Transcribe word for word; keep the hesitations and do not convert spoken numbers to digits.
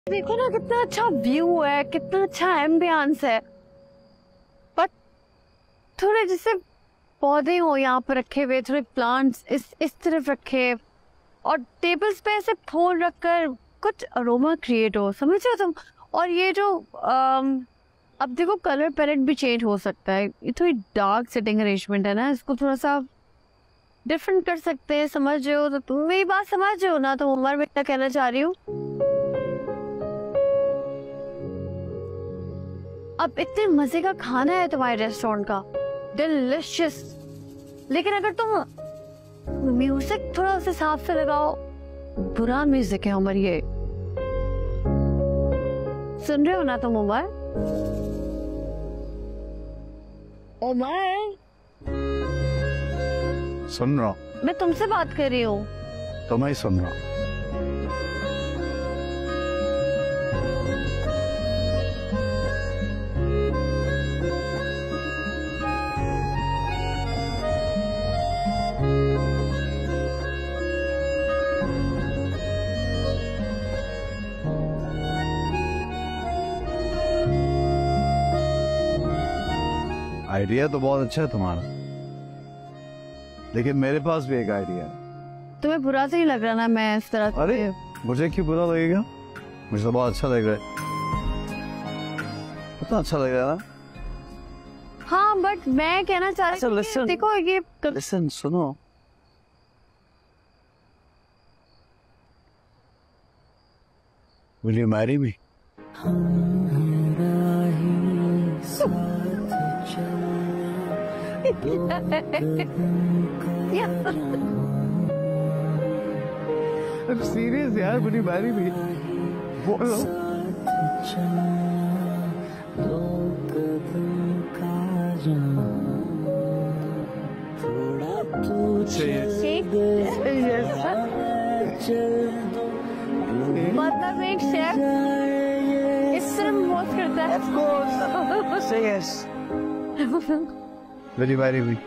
देखो ना कितना अच्छा व्यू है, कितना अच्छा एम्बियंस है, बट थोड़े जैसे पौधे हो यहाँ पर रखे हुए, थोड़े प्लांट्स इस इस तरफ रखे और टेबल्स पे ऐसे फूल रखकर कुछ अरोमा क्रिएट हो, समझ रहे हो तुम। और ये जो आम, अब देखो कलर पैलेट भी चेंज हो सकता है, ये थोड़ी डार्क सेटिंग अरेंजमेंट है ना, इसको थोड़ा सा डिफरेंट कर सकते हैं, समझ रहे हो। तो तुम मेरी बात समझ रहे हो ना, तो उमर में क्या कहना चाह रही हूँ। अब इतने मजे का खाना है तुम्हारे रेस्टोरेंट का, डिलिशियस, लेकिन अगर तुम म्यूजिक थोड़ा उस हिसाब से लगाओ, बुरा म्यूजिक है उमर ये, सुन रहे हो ना तुम उमर। उमर सुन रहा हूँ। मैं तुमसे बात कर रही हूँ। तो मैं ही सुन रहा हूँ। आइडिया तो बहुत अच्छा है तुम्हारा, लेकिन मेरे पास भी एक आइडिया है। तुम्हें बुरा तो नहीं लग रहा ना मैं इस तरह। अरे मुझे क्यों बुरा लगेगा, मुझे तो बहुत अच्छा लग रहा है। कितना अच्छा लग रहा है ना। हाँ बट मैं कहना चाह रही हूँ, देखो ये लिसन, सुनो। Will you marry me? I'm serious यार, will you marry me? बोलो। मतलब एक शेफ इस तरह बहुत करता है। Of course. Say yes. Will you marry me?